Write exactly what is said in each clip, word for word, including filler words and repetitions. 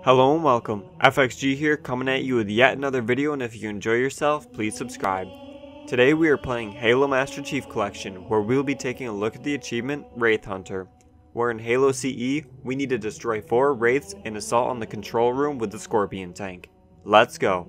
Hello and welcome, F X G here coming at you with yet another video, and if you enjoy yourself, please subscribe. Today we are playing Halo Master Chief Collection, where we will be taking a look at the achievement Wraith Hunter, where in Halo C E, we need to destroy four Wraiths and assault on the control room with the Scorpion tank. Let's go.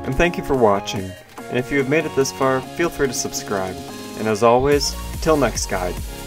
and thank you for watching. And if you have made it this far, feel free to subscribe. And as always, till next guide.